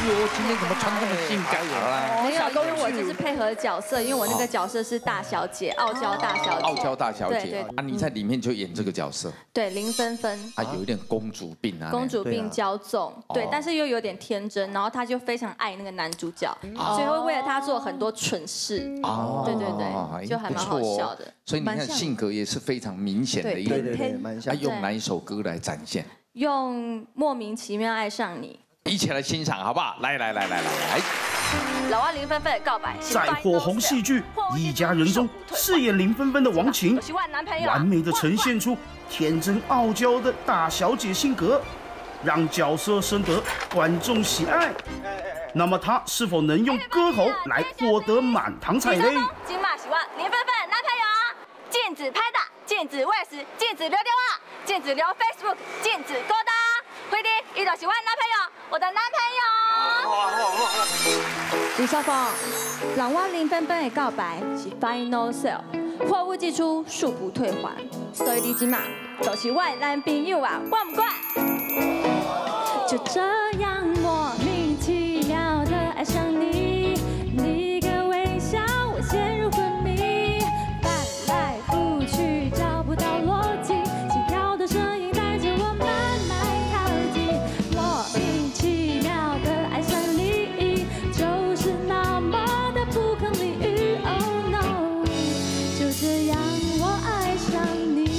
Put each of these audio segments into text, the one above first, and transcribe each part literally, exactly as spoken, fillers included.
呦，今天怎么穿这么性感啊？ 没有，因为我就是配合角色，因为我那个角色是大小姐，傲娇大小姐。 傲娇大小姐对对啊，你在里面就演这个角色。 对，林芬芬。 啊，有一点公主病啊。 公主病骄纵，对，但是又有点天真，然后她就非常爱那个男主角，所以会为了他做很多蠢事。哦，对对对，就还蛮好笑的。 所以你看性格也是非常明显的一个。 对对对，蛮像。 他用哪一首歌来展现？ 用莫名其妙爱上你。 一起来欣赏好不好？来来来来来来。 老阿林芬芬告白， 在火红戏剧《一家人》中饰演林芬芬的王晴，完美的呈现出天真傲娇的大小姐性格，让角色深得观众喜爱。那么她是否能用歌喉来获得满堂彩嘞？ 金马喜欢林芬芬男朋友，禁止拍打，禁止喂食，禁止留电话，禁止留 Facebook， 禁止勾搭。辉弟，一早喜欢男朋友，我的男朋友。李少峰，人我林芬芬的告白是 final sale， 货物寄出，恕不退还，所以你今嘛就是我的男朋友啊，我不管。就这样莫名其妙的爱上你，你一个微笑，我陷入昏迷，翻来覆去找不到逻辑，心跳的声音带着我慢慢靠近，莫名其妙的爱上你，就是那么的不可理喻。Oh no， 就这样我爱上你。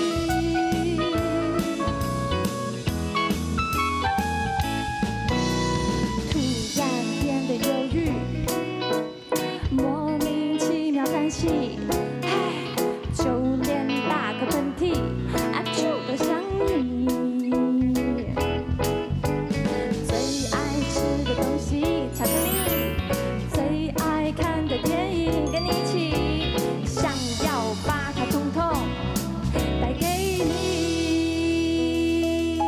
就连打个喷嚏，啊，就都想你。最爱吃的东西巧克力，最爱看的电影跟你一起，想要把它统统带给你。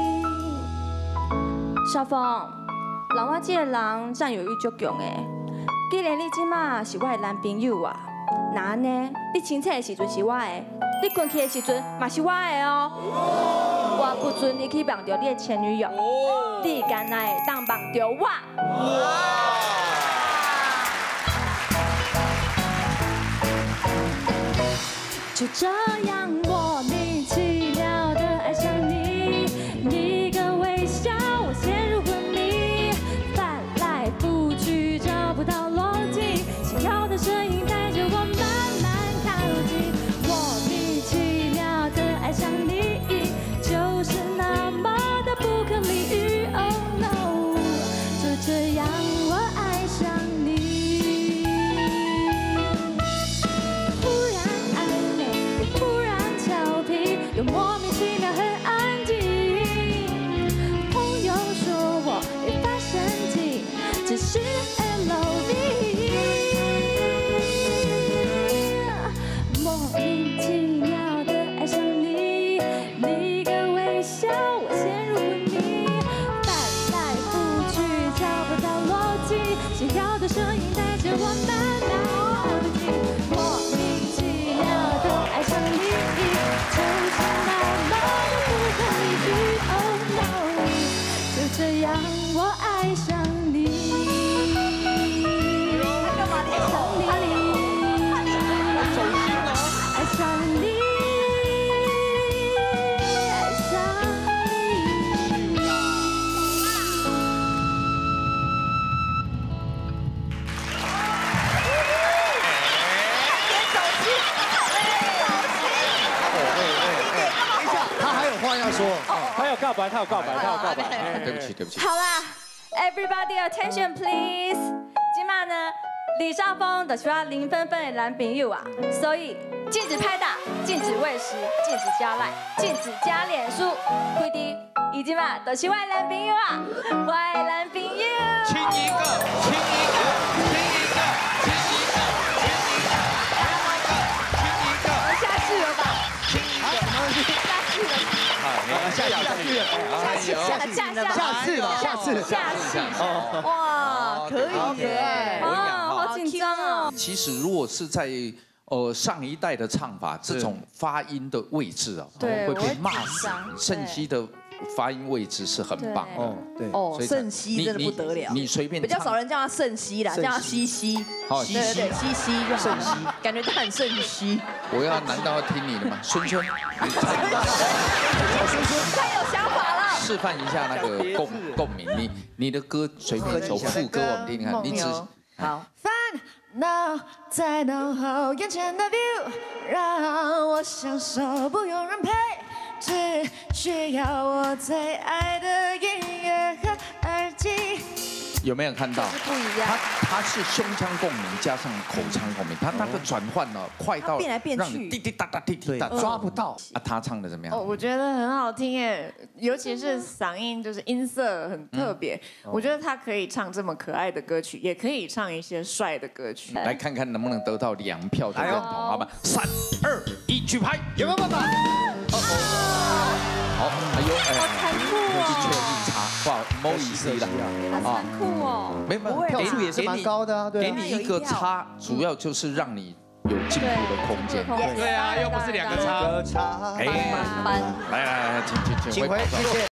小凤，人我这个人占有欲足强的，既然你即马是我的男朋友啊。那呢？你清醒的时阵是我的，你困去的时阵嘛是我的哦。我不准你去绑着你的前女友，你敢哪会当绑着我？就这样莫名其妙的爱上你，你一个微笑，我陷入昏迷，翻来覆去找不到逻辑，心跳的声音带着我。爱上你，就是那么的不可理喻。Oh no， 就这样我爱上你。忽然暧昧，又忽然调皮，又莫名其妙很安静。朋友说我会发神经，只是 L O V。莫名其妙的爱上你。你一个微笑，我陷入昏迷，翻来覆去找不到逻辑，心跳的声音带着我慢慢靠近，莫名其妙的爱上你，就是那么的不可理喻。Oh no， 就这样我爱上你。爱上你，爱上你。 说，他有告白，他有告白，他有告白。 对不起，对不起。 好啦 ，Everybody attention please。今晚呢，李少峰就是我林芬芬的男朋友啊，所以禁止拍打，禁止喂食，禁止加赖，禁止加脸书。辉弟，已经嘛都是我的男朋友啊，我的男朋友。 亲一个，亲一个，亲一个，亲一个，亲一个，亲一个， 我下去了吧？ 亲一个， 下去了。 下下下去了， 下下下下次吧，下次下次。哇，可以耶！哇，好紧张哦。 其实如果是在呃上一代的唱法，这种发音的位置啊，会被骂死。盛熙的发音位置是很棒的。 哦，对， 哦，盛熙真的不得了， 你随便比较少人叫他盛熙啦，叫他西西。 好， 对对对，西西就好。盛熙，感觉他很盛熙。 我要难道要听你的吗？孙春， 太有想法了。 示范一下那个共共鸣，你你的歌随便走副歌我们听听看，你只好。烦恼在脑后，眼前的 view 让我享受，不用人陪，只需要我最爱的音乐和耳机。 有没有看到？ 不一样， 它它是胸腔共鸣加上口腔共鸣，它那个转换呢快到变来变去， 让你滴滴答答滴滴答抓不到。啊，他唱的怎么样？ 哦，我觉得很好听耶，尤其是嗓音就是音色很特别。我觉得他可以唱这么可爱的歌曲，也可以唱一些帅的歌曲。 来看看能不能得到两票的认同，好吧？三二一，举牌，有没有办法？好，哎呦，哎， 好残酷哦！ 一圈一差，不好，不好意思了好残酷哦！ 没有， 票数也是蛮高的啊，对给你一个差，主要就是让你有进步的空间。 对啊，又不是两个叉。 差， 哎，来来来，请请请请回，谢谢。